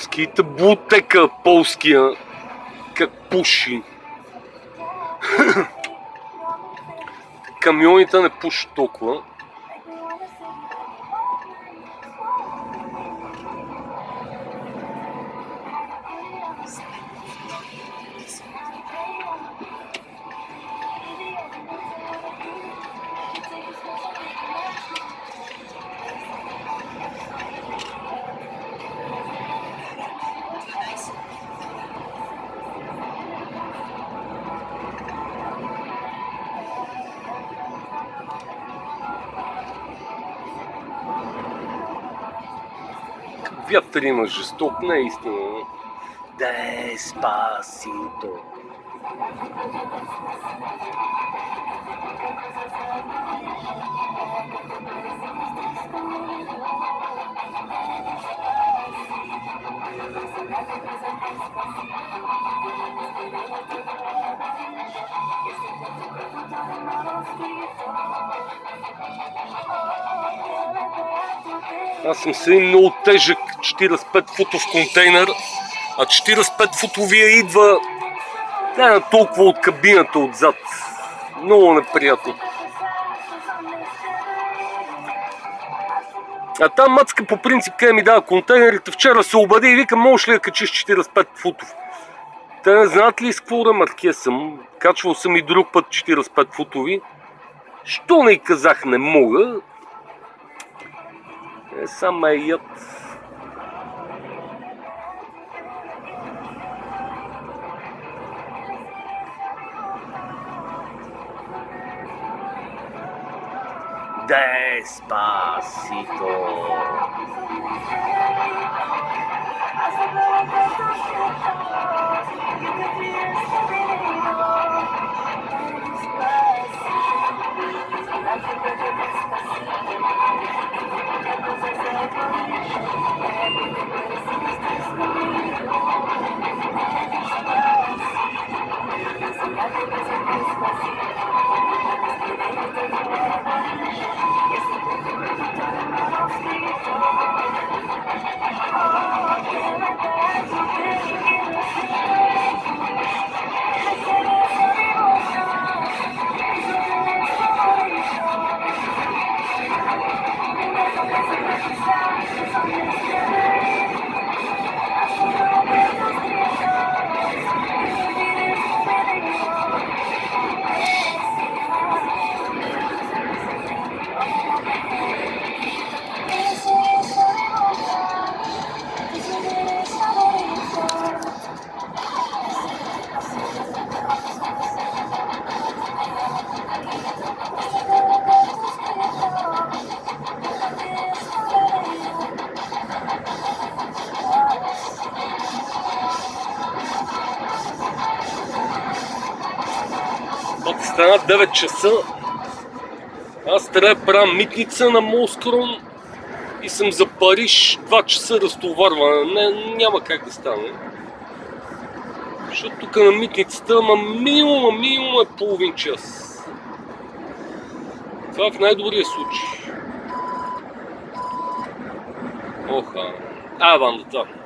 Скита бутека полския, как пуши. Камионите не пушат толкова. Вятър има жесток, наистина. Деспасито. Аз съм с един много тежък 45 футов контейнер, а 45 футовия идва не толкова от кабината отзад. Много неприятно. А там мацка по принцип къде ми дава контейнерите. Вчера се обади и вика, можеш ли да качиш 45 футов? Те не знаят ли с какво ремарке съм? Качвал съм и друг път 45 футови. Що не казах не мога? Сам ме яд. Despacito. Стана 9 часа. Аз трябва да правя митница на Москрон и съм за Париж 2 часа разтоварване. Няма как да стане. Защото тук на митницата минимум е половин час. Това е в най-добрия случай. Оха. Бандата.